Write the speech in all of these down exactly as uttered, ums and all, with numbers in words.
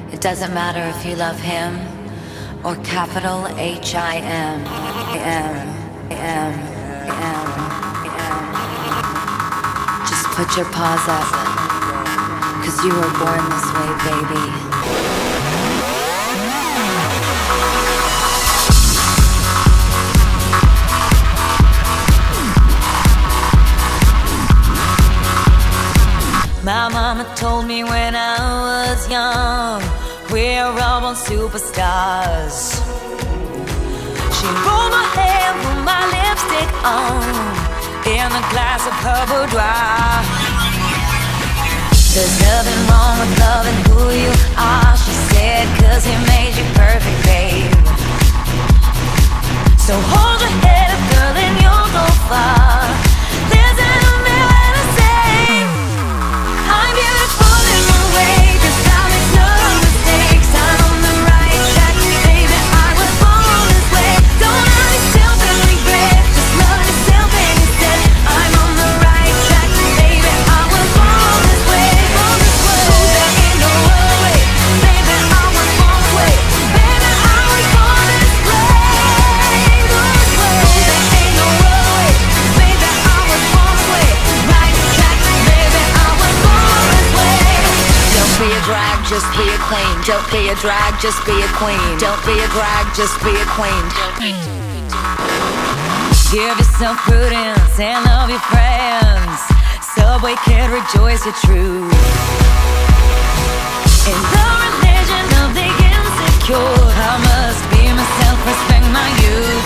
It doesn't matter if you love him or capital H I M. M, M, M, M. Just put your paws up, 'cause you were born this way, baby. My mama told me when I was young, we're all born superstars. She rolled my hair, put my lipstick on, in a glass of her boudoir. There's nothing wrong with loving who you are, she said, 'cause he made you perfect, babe. So hold your head up, girl, and you'll go far. Listen to me when I say I'm beautiful in my way, 'cause I make no mistakes. I'm on the right track, baby, I was born this way. Don't hurt yourself and regret, just love yourself instead. I'm on the right track, baby, I was born this way, born this way. Oh, there ain't no other way, baby, I was born this way. Baby, I was born this way, born this way. Oh, there ain't no other way, baby, I was born this way. Right track, baby, I was born this way. Don't be a drag, just be a queen. Don't be a drag, just be a queen. Don't be a drag, just be a queen. Give yourself prudence and love your friends. Subway kid, rejoice your truth. In the religion of the insecure, I must be myself, respect my youth.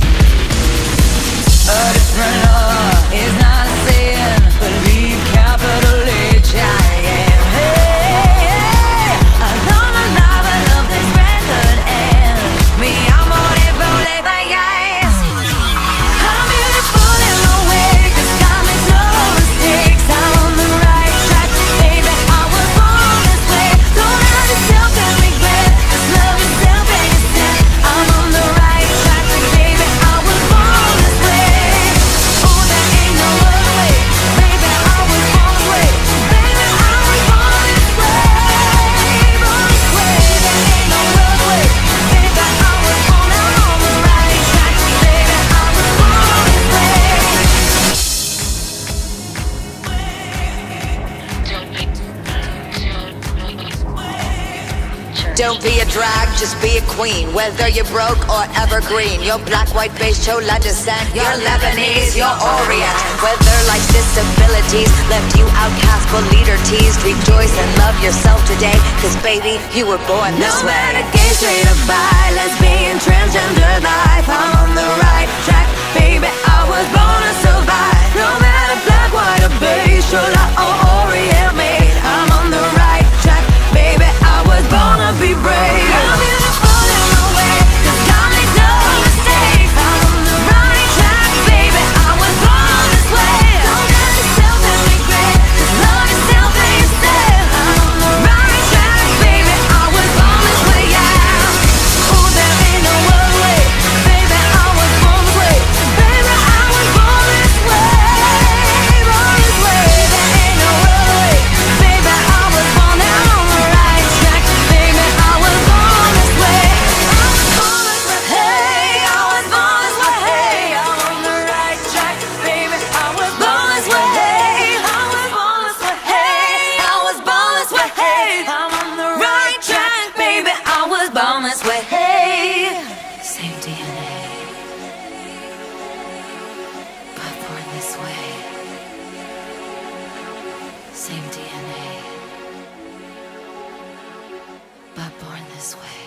A different law is not a sin, believe capital H I M. Hey, hey, I love my life, I love this record, and me, I'm on it, rolling my eyes. I'm beautiful in my way, 'cause God makes no mistakes. I'm on the right track, baby, I was born this way. Don't hurt yourself and regret, just love yourself instead. I'm on the right track, baby, I was born this way. Oh, there ain't no other way, baby, I was born this way. Baby, I was born this way, born this way. There ain't no other way, baby, I was born. I'm on the right track, baby, I was born this way. Don't be a drag, just be a queen. Whether you're broke or evergreen, you're black, white, beige, chola descent, you're Lebanese, you're Orient. Whether life's disabilities left you outcast but leader teased, rejoice and love yourself today, 'cause baby, you were born this way. No matter gay, straight or bi, lesbian, transgender life, I'm on the right track, baby, I was born to survive. No matter black, white or beige, chola or Orient made, I'm on the right track, baby, I was born to be brave. I'm beautiful in my way, 'cause God makes no mistakes. I'm on the right track, baby, I was born this way. Don't hurt yourself and regret, just love yourself instead. I'm on the right track, baby, I was born this way, yeah. Oh, there ain't no other way, baby, I was born this way. Baby, I was born this way, born this way. There ain't no other way, baby, I was born. I'm on the right track, baby, I was born this way. I was born this way, hey, I was born this way, hey, I'm on the right track, baby, I was born this way, hey, I was born this way, hey, I was born this way, hey, I'm on the right track, baby, I was born this way, hey. Same D N A, but born this way. Same D N A, but born this way.